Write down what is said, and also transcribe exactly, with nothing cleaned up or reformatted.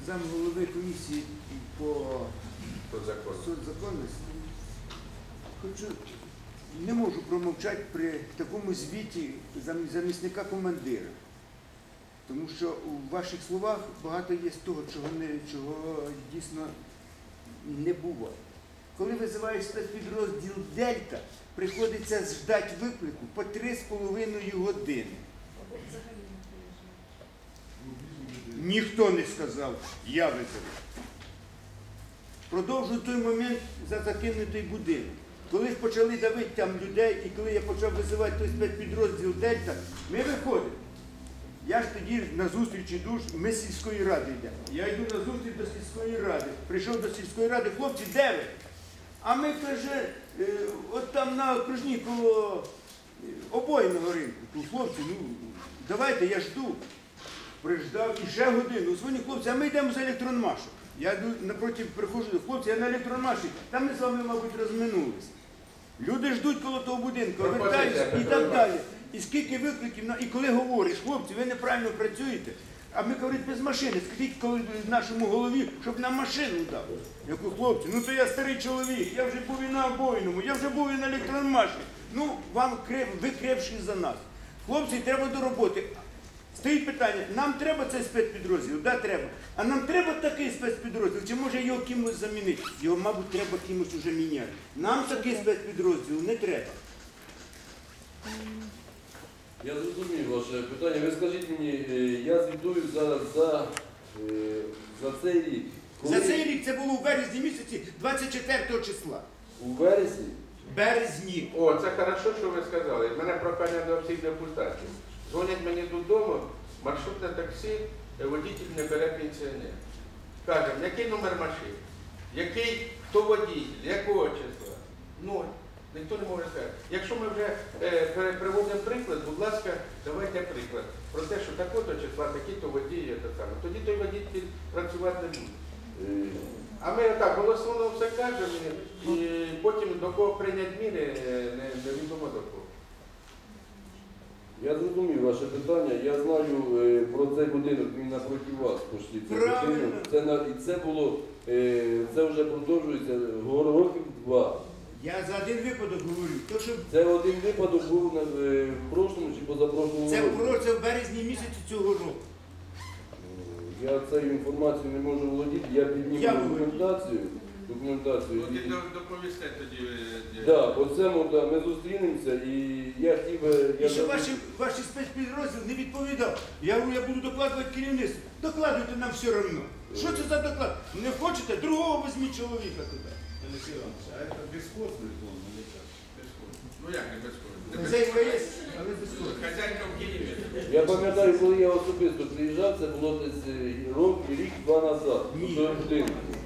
замголови комісії по соцзаконності. Хочу, не можу промовчати при такому звіті замісника командира. Тому що у ваших словах багато є з того, чого, не, чого дійсно не буває. Коли визиваєш спецпідрозділ «Дельта», приходиться ждати виклику по три з половиною години. Ніхто не сказав, я визову. Продовжую той момент за закинутий будинок. Коли ж почали давити там людей, і коли я почав визивати той спецпідрозділ «Дельта», ми виходимо. Я ж тоді на зустрічі душ, ми з сільської ради йдемо. Я йду на зустріч до сільської ради. Прийшов до сільської ради, хлопці, де ви? А ми, каже, от там на окружній коло обойного ринку. Тут, хлопці, ну, давайте, я жду. Приждав і ще годину. Дзвоню, хлопці, а ми йдемо з електронмашу. Я йду напроти, приходжу, хлопці, я на електронмаші. Там ми з вами, мабуть, розминулися. Люди ждуть коло того будинку, вертаються і так далі. І скільки викликів, і коли говориш, хлопці, ви неправильно працюєте, а ми, говорить, без машини, скажіть коли нашому голові, щоб нам машину дав. Я кажу, хлопці, ну то я старий чоловік, я вже був і на обойному, я вже був і на електронмаші. Ну, вам креп, ви крепші за нас. Хлопці, треба до роботи. Стоїть питання, нам треба цей спецпідрозділ? Да, треба. А нам треба такий спецпідрозділ? Чи може його кимось замінити? Його, мабуть, треба кимось вже міняти. Нам такий спецпідрозділ не треба. Я зрозумів ваше питання. Ви скажіть мені, я звітую зараз за, за цей рік. Коли... За цей рік це було у березні місяці двадцять четвертого числа. У вересні? Березні. О, це хорошо, що ви сказали. У мене прохання до всіх депутатів. Дзвонять мені додому, маршрутне таксі, водитель не бере пенсіонер. Кажемо, який номер машини? Який, хто водитель, якого числа? Ноль. Ніхто не може сказати. Якщо ми вже е, приводимо приклад, будь ласка, давайте приклад. Про те, що такого-то числа, такі-то водії, це саме. Тоді той водитель працювати не буде. Е, а ми так голословно все кажемо, і потім до кого прийняти міри, не, невідомо до кого. Я зрозумів ваше питання. Я знаю е, про цей будинок, він напроти вас пошли. Це, на, і це було, е, це вже продовжується років два. Я за один випадок говорю. То, що... Це один випадок був в прошлому чи позапрошлому це році. Це в березні місяці цього року. Я цією інформацією не можу володіти, я підніму я документацію. документацію. Ну, і доповісте тоді. Так, по цьому да, ми зустрінемося і я хотів би... І що ваші, ваші спецпідрозділ не відповідав. Я говорю, я буду докладувати керівництво. Докладуйте нам все одно. Що це за доклад? Не хочете? Другого візьміть чоловіка туди. Алексей Иванович, а это бесхозный дом или как? Бесхозный. Ну як не безкоштовно? Хазяйка є, але безкоштовно. Хазяйка в Києві. Я пам'ятаю, коли я особисто приїжджав, це було десь рок, рік-два назад. Ні. До будинку.